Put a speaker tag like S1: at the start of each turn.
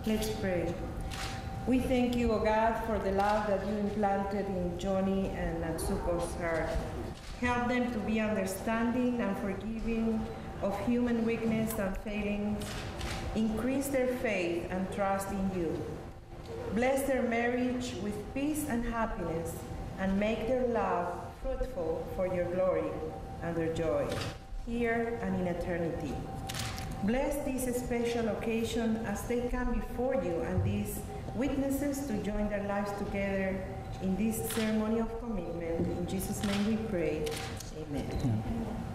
S1: Let's pray. We thank you, O God, for the love that you implanted in Johnny and Natsuko's heart. Help them to be understanding and forgiving of human weakness and failings. Increase their faith and trust in you. Bless their marriage with peace and happiness, and make their love fruitful for your glory and their joy, here and in eternity. Bless this special occasion as they come before you and these witnesses to join their lives together in this ceremony of commitment. In Jesus' name we pray. Amen.